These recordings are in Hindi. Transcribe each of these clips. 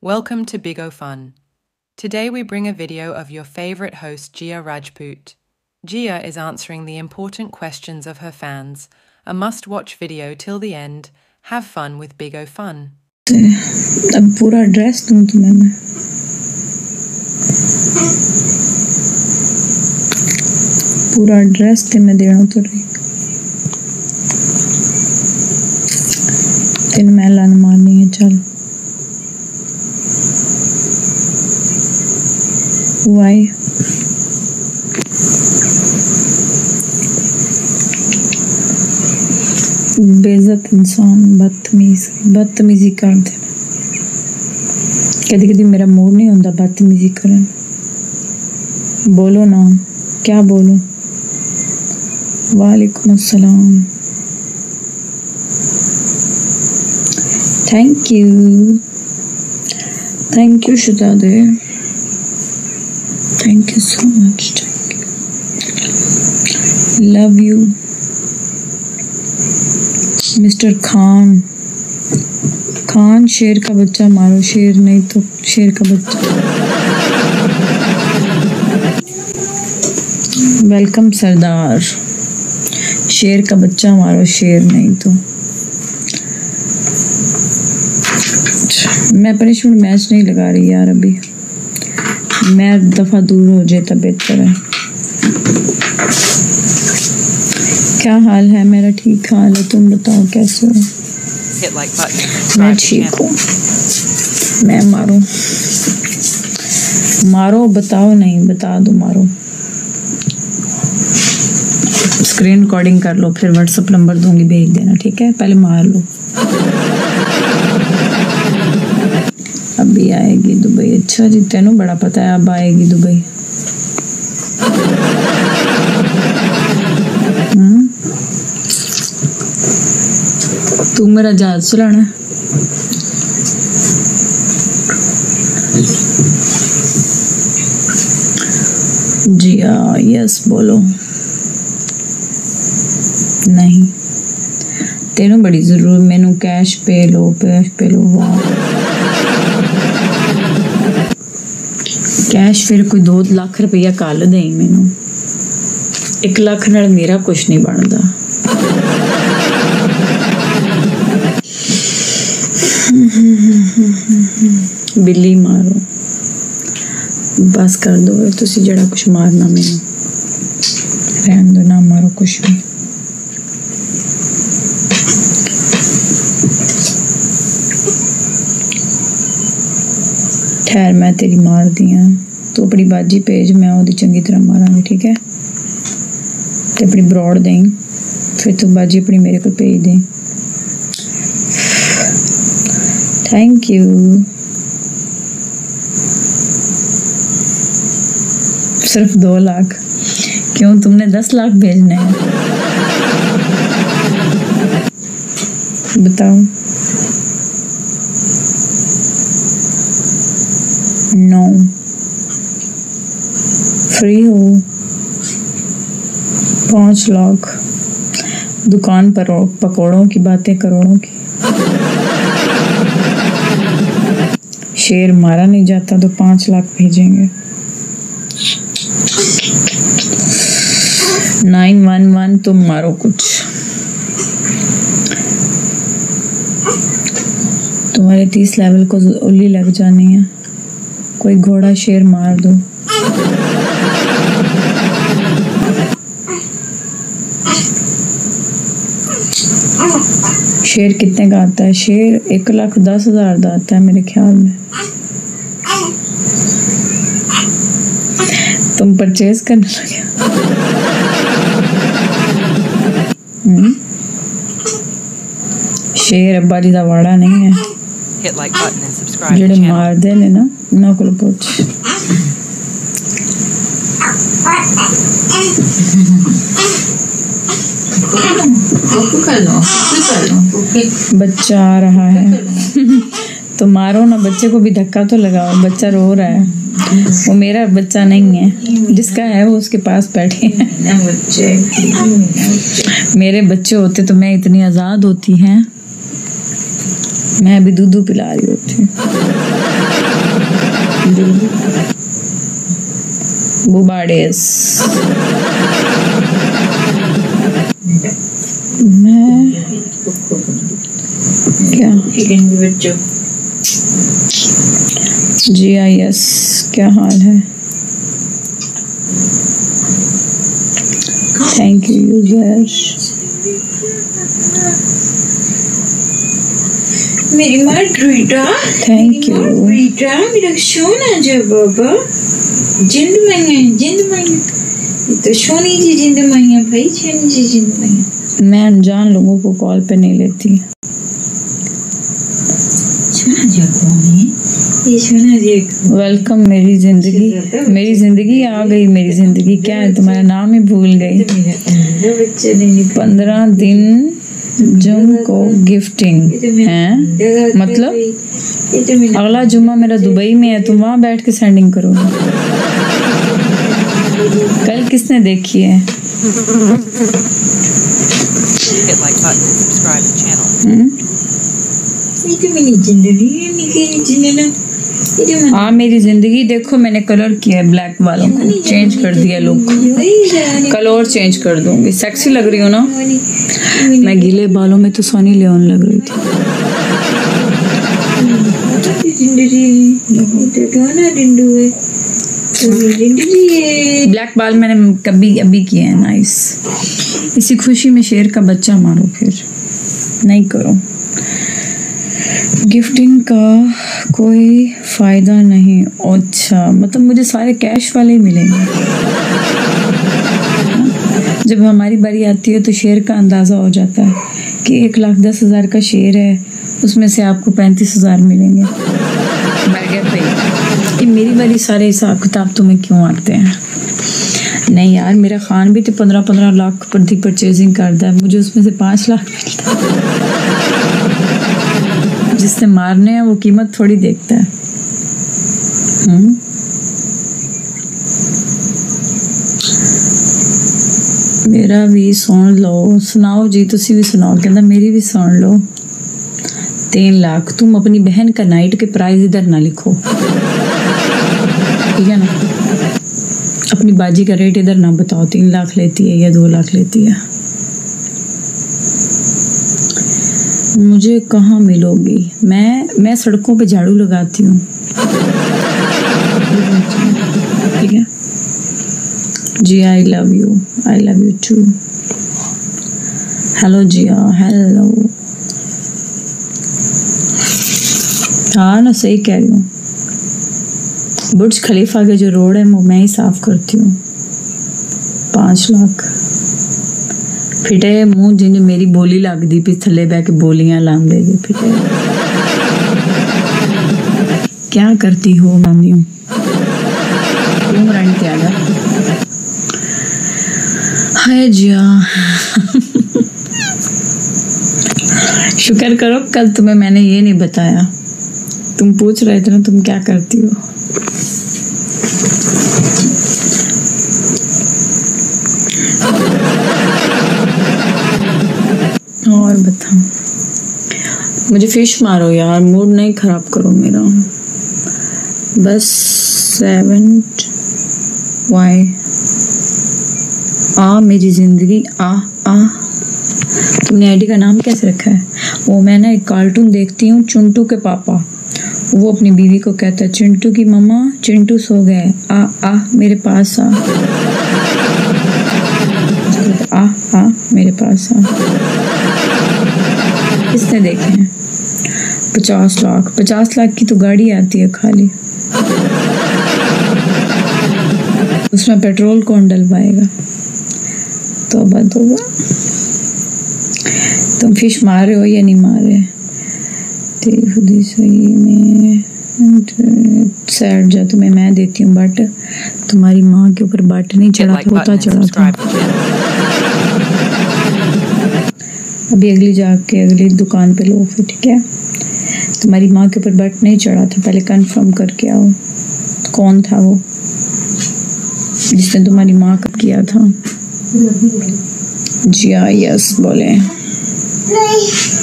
Welcome to Big O Fun. Today we bring a video of your favourite host Gia Rajput. Gia is answering the important questions of her fans. A must-watch video till the end. Have fun with Big O Fun. अब पूरा ड्रेस दूं तुम्हें मैं? पूरा ड्रेस ते मैं देना तो रही। तेन मैं लन मारनी है, चल। Why? बेइज्जत इंसान, बदतमीजी कर दे। कदी कदी मेरा मूड नहीं होता बदतमीजी करन। बोलो ना, क्या बोलो? वालेकुम अस्सलाम। थैंक यू शुजादे। Thank you so much. Thank you. Love you. Mr. Khan शेर का बच्चा मारो, शेर नहीं तो शेर का बच्चा। वेलकम सरदार। शेर का बच्चा मारो, शेर नहीं तो। मैं पनिशमेंट मैच नहीं लगा रही यार अभी। मैं दफा दूर हो जाए तब बेहतर है। क्या हाल है मेरा? ठीक हाल है, तुम बताओ कैसे हो? मैं ठीक हूँ। मैं मारो बताओ, नहीं बता दो मारो। स्क्रीन रिकॉर्डिंग कर लो, फिर व्हाट्सएप नंबर दूंगी, भेज देना, ठीक है? पहले मार लो। अभी आएगी दुबई? अच्छा जी, तेनों बड़ा पता है अब आएगी दुबई। तू मेरा जहाज चलाना है? जी हाँ, यस बोलो। नहीं, तेनों बड़ी जरूर मैनू कैश पे लो। वाह, कैश फिर कोई 2 लाख रुपया कल दे मैनू। 1 लाख नाल मेरा कुछ नहीं बनता। बिल्ली मारो, बस कर दो तुसी जड़ा कुछ मारना, मैनू रहन दो, ना मारो कुछ भी। ठहर, मैं तेरी मार दी हाँ। तू अपनी बाजी भेज, मैं ओदी चंगी तरह मारांगी, ठीक है? ते अपनी ब्रॉड दें, फिर तू बाजी अपनी मेरे को भेज दें। Thank you. सिर्फ 2 लाख? क्यों, तुमने 10 लाख भेजने हैं? बताओ। नो, फ्री हो। 5 लाख? दुकान पर पकौड़ों की बातें, करोड़ों की। शेर मारा नहीं जाता तो 5 लाख भेजेंगे। 911 तुम मारो कुछ। तुम्हारे 30 लेवल को उल्ली लग जानी है। कोई घोड़ा शेर मार दो। शेर कितने का आता है? शेर 1,10,000 का आता है मेरे ख्याल में। तुम परचेज करने लगे? शेर अब्बा जी दा वाड़ा नहीं है। जेड़े मार दे ने ना, उन्हां कोल पुछ। बच्चा आ रहा है तो मारो ना, बच्चे को भी धक्का तो लगाओ। बच्चा रो रहा है, वो मेरा बच्चा नहीं है, जिसका है वो उसके पास बैठे हैं। मेरे बच्चे होते तो मैं इतनी आज़ाद होती हैं। मैं अभी दूध पिला रही होती हूँ। झंडू बुबाडेस। मैं क्या GIS क्या हाल है? Thank you user. मेरी Margarita, थैंक यू। Margarita, मेरा सोना जो बाबा, जिंद मांगे, ये तो सोनी जी जिंद मांगे भाई, सोनी जी जिंद मांगे। मैं अनजान लोगों को कॉल पे नहीं लेती। सोना जी कौन है? ये सोना जी वेलकम मेरी जिंदगी आ गई। मेरी जिंदगी क्या है? तुम्हारा नाम ही भूल गई। 15 दिन जुम को गिफ्टिंग है, मतलब अगला जुम्मा मेरा दुबई में है, तुम वहाँ बैठ के सेंडिंग करोगे। कल किसने देखी है? Hit like button and subscribe to channel. ये तो मेरी जिंदगी है, मेरी जिंदगी। हाँ मेरी जिंदगी देखो, मैंने कलर किया है ब्लैक वालों को, चेंज कर दिया लुक। कल और चेंज कर दूंगी। सेक्सी लग रही हो ना? मैं गीले बालों में तो सोनी लियोन लग रही थी। ब्लैक बाल मैंने कभी अभी किए हैं। नाइस। इसी खुशी में शेर का बच्चा मारो, फिर नहीं करो। गिफ्टिंग का कोई फ़ायदा नहीं। अच्छा, मतलब मुझे सारे कैश वाले ही मिलेंगे। जब हमारी बारी आती है तो शेर का अंदाज़ा हो जाता है कि 1,10,000 का शेर है, उसमें से आपको 35,000 मिलेंगे। कि मेरी बारी सारे हिसाब किताब तुम्हें क्यों आते हैं? नहीं यार, मेरा खान भी तो 15-15 लाख पर दी परचेजिंग करता है, मुझे उसमें से 5 लाख मिलता है। जिससे मारने हैं वो कीमत थोड़ी देखता है। मेरा भी सुन लो। सुनाओ जी, तुसी भी सुनाओ। कहता मेरी भी सुन लो। 3 लाख। तुम अपनी बहन का नाइट के प्राइस इधर ना लिखो, ठीक है ना? अपनी बाजी का रेट इधर ना बताओ, 3 लाख लेती है या 2 लाख लेती है। मुझे कहाँ मिलोगी? मैं सड़कों पे झाड़ू लगाती हूँ, ठीक है जी। I love you too. Hello Jiya, hello. हाँ ना, सही कह रही हूँ। बुर्ज खलीफा के जो रोड है वो मैं ही साफ करती हूँ। 5 लाख। फिटे मुंह जिन्हें मेरी बोली लगती भी थले बह के बोलियां लांदे जो फिटे। क्या करती हो मामी? उमरान क्या गा? हाय जिया। शुक्र करो कल तुम्हें मैंने ये नहीं बताया। तुम पूछ रहे थे ना तुम क्या करती हो। और बताओ। मुझे फिश मारो यार, मूड नहीं खराब करो मेरा। बस 7 वाई मेरी जिंदगी तुमने आईडी का नाम कैसे रखा है? वो मैं ना एक कार्टून देखती हूँ, चिंटू के पापा। वो अपनी बीवी को कहता है, चिंटू की मम्मा, चिंटू सो गए, मेरे पास आ मेरे पास आ। किसने देखे हैं? 50 लाख की तो गाड़ी आती है खाली, उसमें पेट्रोल कौन डलवाएगा? तौबा। तुम फिश मार रहे हो या नहीं मार रहे? तेरी खुदी सही में सैड जा तुम्हें मैं देती हूँ, बट तुम्हारी माँ के ऊपर बट नहीं चढ़ा होता, चढ़ा था। अभी अगली दुकान पे लो फिर, ठीक है? तुम्हारी माँ के ऊपर बट नहीं चढ़ा था, पहले कंफर्म करके आओ कौन था वो जिसने तुम्हारी माँ को किया था। जिया यस बोले।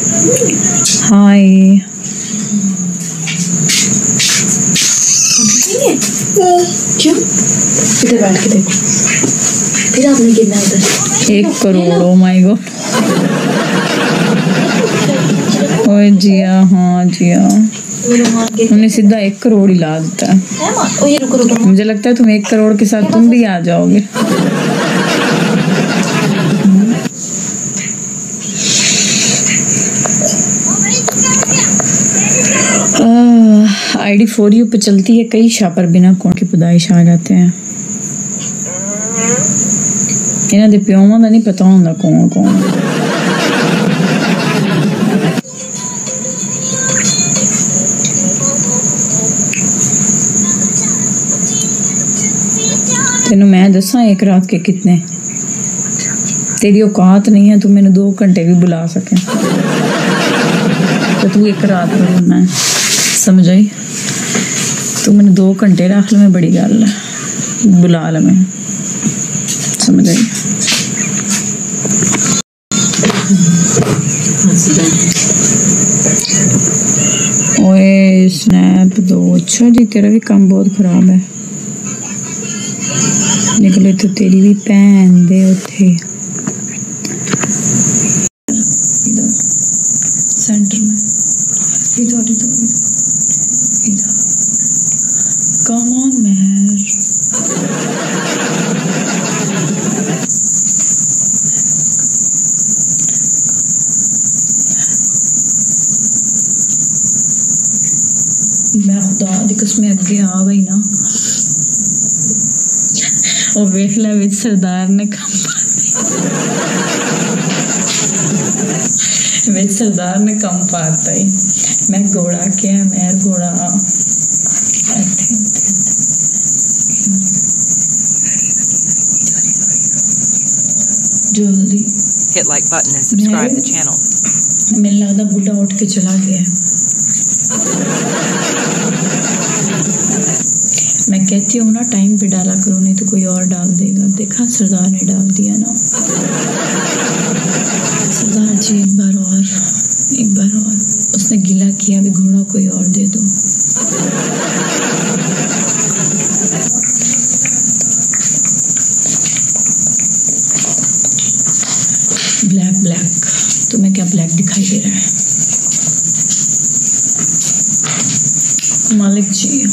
हाय क्यों? इधर बैठ के देखो। फिर आपने कितना उधर? 1 करोड़। Oh my God. ओए जिया, हाँ जिया, उन्हें सीधा 1 करोड़ ही ला देता है। मुझे लगता है तुम 1 करोड़ के साथ तुम भी आ जाओगे। ID for you पे चलती है कई शापर बिना कौन की पैदाइश आ जाते हैं। इन्हें दे प्योमा दा नहीं पता होंदा कौन कौन। तेनू मैं दसा एक रात के कितने, तेरी औकात नहीं है तू मैंने 2 घंटे भी बुला सके, तो तू एक रात में रोना है, समझ आई? तू मैंने 2 घंटे रख ले, मैं बड़ी गल है, बुला ले मैं, समझ आई? ओए स्नैप दो। अच्छा जी, तेरा भी काम बहुत खराब है। निकले तो तेरी भी भैन दे उथे सेंटर में। इधर कम ऑन मेहर। मैं खुदा दी कसम अगे आ गई ना, और वेख ला विच सरदार ने कम विच सरदार ने कम पाता ही। मैं घोड़ा क्या, मैं घोड़ा जल्दी। Hit like button and subscribe the channel. मेरे लगता बुढ़ा उठ के चला गया। मैं कहती हूँ ना टाइम पे डाला करो, नहीं तो कोई और डाल देगा। देखा सरदार ने डाल दिया ना। सरदार जी एक बार और उसने गिला किया भी घोड़ा कोई और दे दो। ब्लैक तुम्हें क्या ब्लैक दिखाई दे रहा है? मालिक जी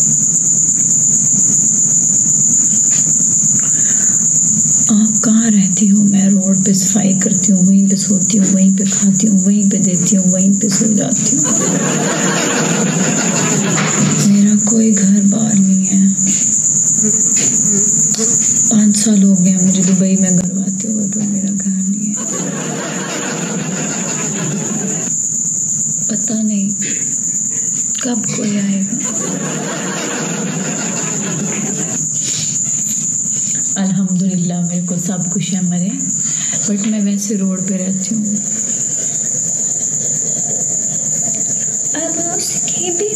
आप कहाँ रहती हो? मैं रोड पे सफाई करती हूँ, वहीं पे सोती हूँ, वहीं पे खाती हूँ, वहीं पे देती हूँ, वहीं पे सो जाती हूँ। मेरा कोई घर बार नहीं है। 5 साल हो गए मुझे दुबई में घर आते हुए, पर मेरा घर नहीं है। पता नहीं कब कोई आएगा। अल्हम्दुलिल्लाह मेरे को सब कुछ है मरे, बट मैं वैसे रोड पे रहती हूँ। अब उसके भी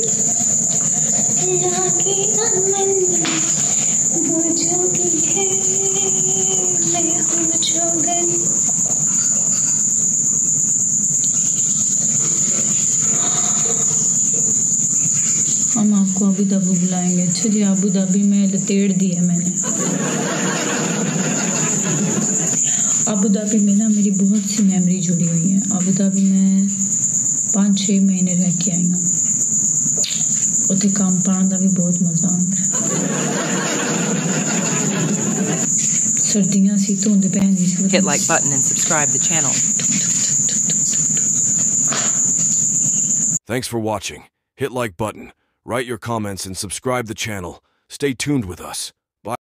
लागे ना मन, वो जो भी है मैं हूँ जोगन। हम आपको अबू धाबी बुलाएंगे। अच्छा जी, अबू धाबी में लतेड़ दी है मैंने। अबू धाबी में ना मेरी बहुत सी मेमोरी जुड़ी हुई है। अबू धाबी में 5-6 महीने रह के आई हूँ। उत्थे काम पाने का भी बहुत मज़ा आता है। सर्दियाँ सी धुंध पैंदी सी। Hit like button and subscribe the channel. Thanks for watching. Hit like button, write your comments and subscribe the channel. Stay tuned with us.